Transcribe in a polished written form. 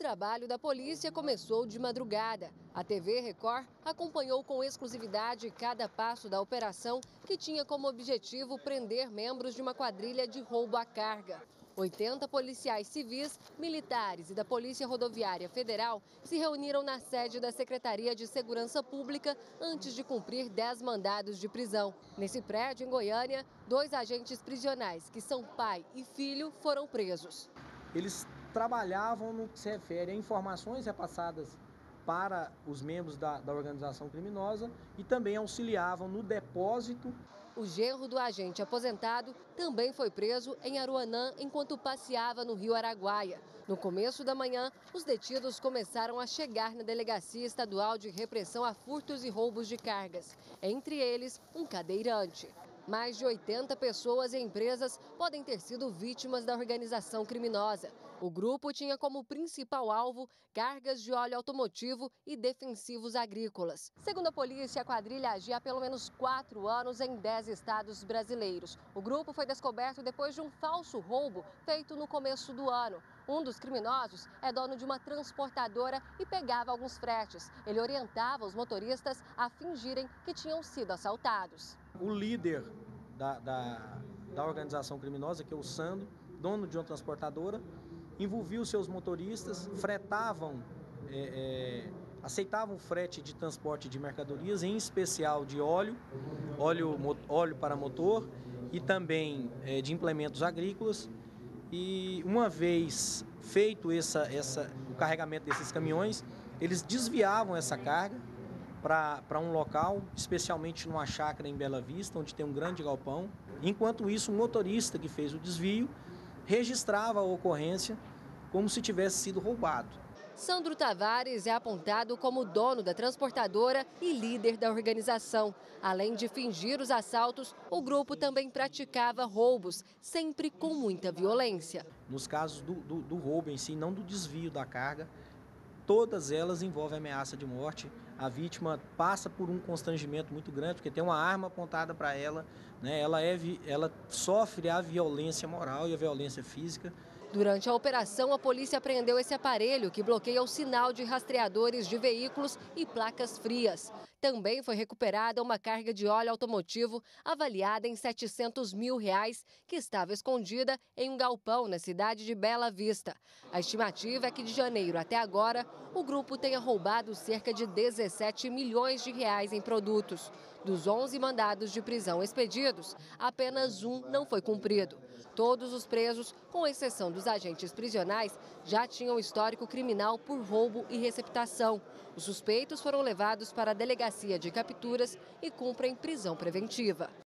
trabalho da polícia começou de madrugada. A TV Record acompanhou com exclusividade cada passo da operação, que tinha como objetivo prender membros de uma quadrilha de roubo à carga. 80 policiais civis, militares e da Polícia Rodoviária Federal se reuniram na sede da Secretaria de Segurança Pública antes de cumprir 10 mandados de prisão. Nesse prédio, em Goiânia, 2 agentes prisionais, que são pai e filho, foram presos. Eles trabalhavam no que se refere a informações repassadas para os membros da organização criminosa e também auxiliavam no depósito. O genro do agente aposentado também foi preso em Aruanã enquanto passeava no Rio Araguaia. No começo da manhã, os detidos começaram a chegar na Delegacia Estadual de Repressão a Furtos e Roubos de Cargas, entre eles um cadeirante. Mais de 80 pessoas e empresas podem ter sido vítimas da organização criminosa. O grupo tinha como principal alvo cargas de óleo automotivo e defensivos agrícolas. Segundo a polícia, a quadrilha agia há pelo menos 4 anos em 10 estados brasileiros. O grupo foi descoberto depois de um falso roubo feito no começo do ano. Um dos criminosos é dono de uma transportadora e pegava alguns fretes. Ele orientava os motoristas a fingirem que tinham sido assaltados. O líder da organização criminosa, que é o Sandro, dono de uma transportadora, envolvia os seus motoristas, aceitavam frete de transporte de mercadorias, em especial de óleo para motor e também de implementos agrícolas. E uma vez feito o carregamento desses caminhões, eles desviavam essa carga para um local, especialmente numa chácara em Bela Vista, onde tem um grande galpão. Enquanto isso, o motorista que fez o desvio registrava a ocorrência como se tivesse sido roubado. Sandro Tavares é apontado como dono da transportadora e líder da organização. Além de fingir os assaltos, o grupo também praticava roubos, sempre com muita violência. Nos casos do roubo em si, não do desvio da carga, todas elas envolvem ameaça de morte. A vítima passa por um constrangimento muito grande, porque tem uma arma apontada para ela, né? Ela sofre a violência moral e a violência física. Durante a operação, a polícia apreendeu esse aparelho que bloqueia o sinal de rastreadores de veículos e placas frias. Também foi recuperada uma carga de óleo automotivo avaliada em R$700 mil, que estava escondida em um galpão na cidade de Bela Vista. A estimativa é que de janeiro até agora, o grupo tenha roubado cerca de R$17 milhões em produtos. Dos 11 mandados de prisão expedidos, apenas um não foi cumprido. Todos os presos, com exceção dos agentes prisionais, já tinham histórico criminal por roubo e receptação. Os suspeitos foram levados para a Delegacia de Capturas e cumprem prisão preventiva.